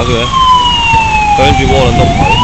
佢，向住窩輪度唔去。